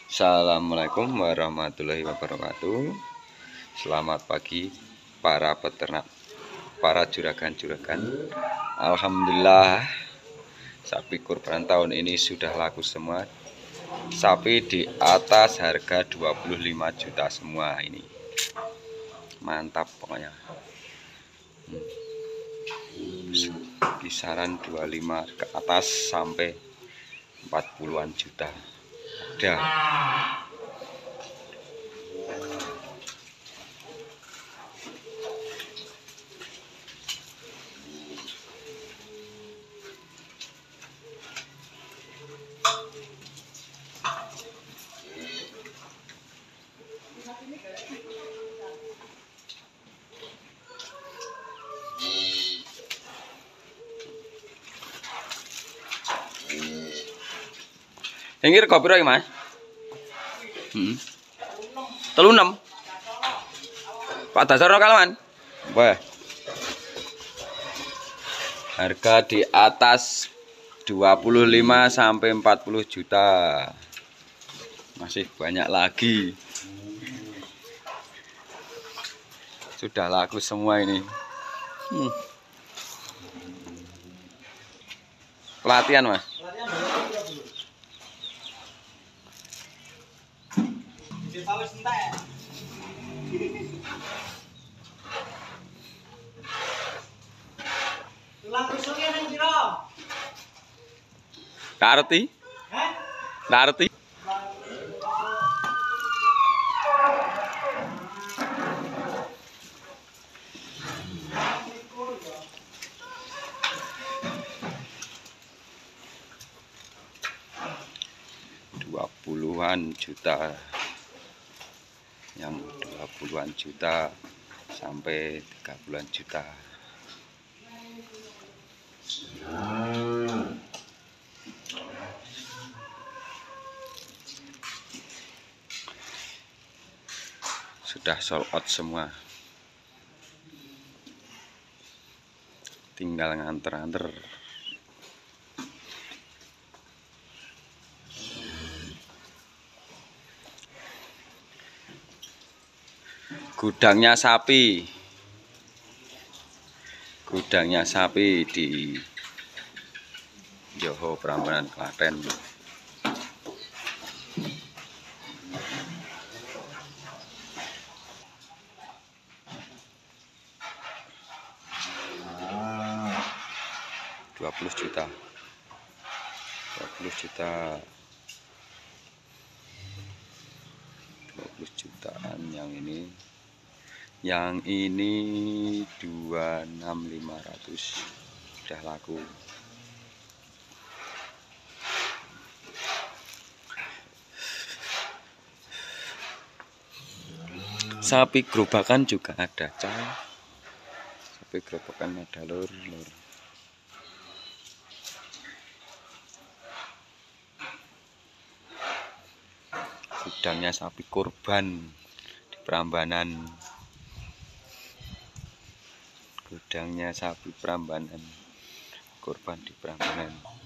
Assalamualaikum warahmatullahi wabarakatuh. Selamat pagi para peternak, para juragan-juragan. Alhamdulillah sapi kurban tahun ini sudah laku semua. Sapi di atas harga 25 juta semua ini. Mantap pokoknya. Kisaran 25 ke atas sampai 40-an juta. Ada. Yang kopi lagi mas? 36. Pak dasar kalaman. Wah. Harga di atas 25 sampai 40 juta. Masih banyak lagi. Sudah laku semua ini. Pelatihan mas. Darti? Darti? Puluhan juta, yang 20-an juta sampai 30-an juta. Sudah sold out semua, tinggal nganter-nganter. Gudangnya sapi di Johor Prambanan Klaten. $20 juta. 20 jutaan yang ini 26.500 sudah laku. Sapi gerobakan juga ada, sapi gerobakan ada lur. Gudangnya sapi kurban di Prambanan. Gudangnya sapi Prambanan, kurban di Prambanan.